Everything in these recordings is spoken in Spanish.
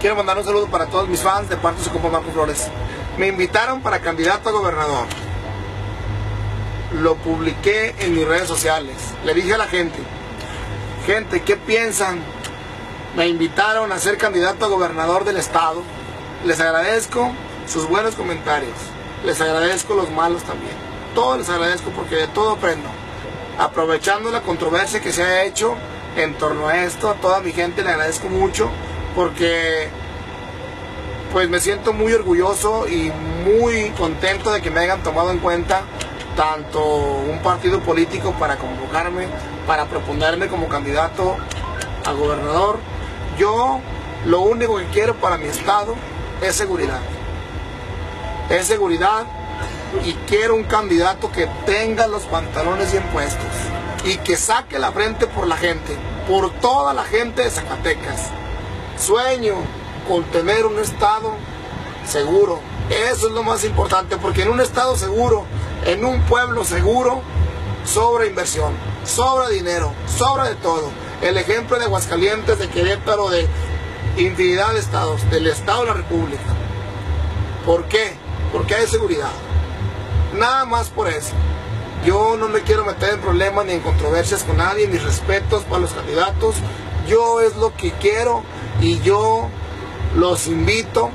quiero mandar un saludo para todos mis fans de parte de su compa Marco Flores. Me invitaron para candidato a gobernador. Lo publiqué en mis redes sociales. Le dije a la gente, ¿qué piensan? Me invitaron a ser candidato a gobernador del estado. Les agradezco sus buenos comentarios. Les agradezco los malos también. Todo les agradezco porque de todo aprendo. Aprovechando la controversia que se ha hecho en torno a esto, a toda mi gente le agradezco mucho porque pues me siento muy orgulloso y muy contento de que me hayan tomado en cuenta tanto un partido político para convocarme, para proponerme como candidato a gobernador. Yo lo único que quiero para mi estado es seguridad. Es seguridad y quiero un candidato que tenga los pantalones bien puestos y que saque la frente por la gente, por toda la gente de Zacatecas. Sueño con tener un estado seguro. Eso es lo más importante, porque en un estado seguro, en un pueblo seguro, sobra inversión, sobra dinero, sobra de todo. El ejemplo de Aguascalientes, de Querétaro, de infinidad de estados, del estado de la República. ¿Por qué? Porque hay seguridad. Nada más por eso. Yo no me quiero meter en problemas ni en controversias con nadie, mis respetos para los candidatos. Yo es lo que quiero y yo los invito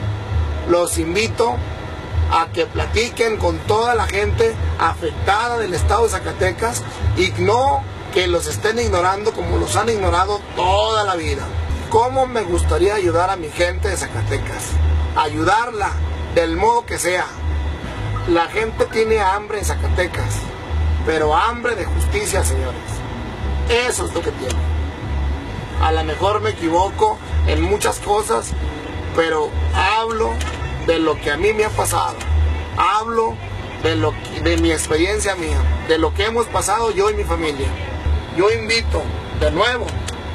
a que platiquen con toda la gente afectada del estado de Zacatecas y no que los estén ignorando como los han ignorado toda la vida. ¿Cómo me gustaría ayudar a mi gente de Zacatecas? Ayudarla del modo que sea. La gente tiene hambre en Zacatecas, pero hambre de justicia, señores. Eso es lo que tiene. A lo mejor me equivoco en muchas cosas, pero hablo de lo que a mí me ha pasado. Hablo de mi experiencia mía, de lo que hemos pasado yo y mi familia. Yo invito de nuevo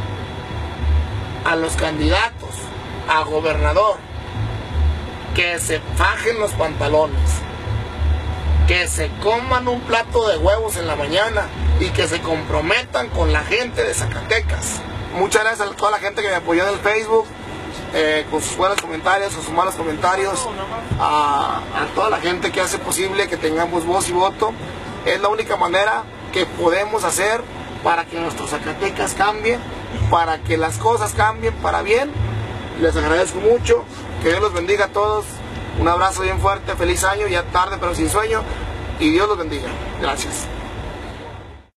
a los candidatos a gobernador que se fajen los pantalones, que se coman un plato de huevos en la mañana y que se comprometan con la gente de Zacatecas. Muchas gracias a toda la gente que me apoyó en el Facebook, con sus buenos comentarios, con sus malos comentarios, a toda la gente que hace posible que tengamos voz y voto. Es la única manera que podemos hacer para que nuestros Zacatecas cambien, para que las cosas cambien para bien. Les agradezco mucho, que Dios los bendiga a todos. Un abrazo bien fuerte, feliz año, ya tarde pero sin sueño, y Dios los bendiga. Gracias.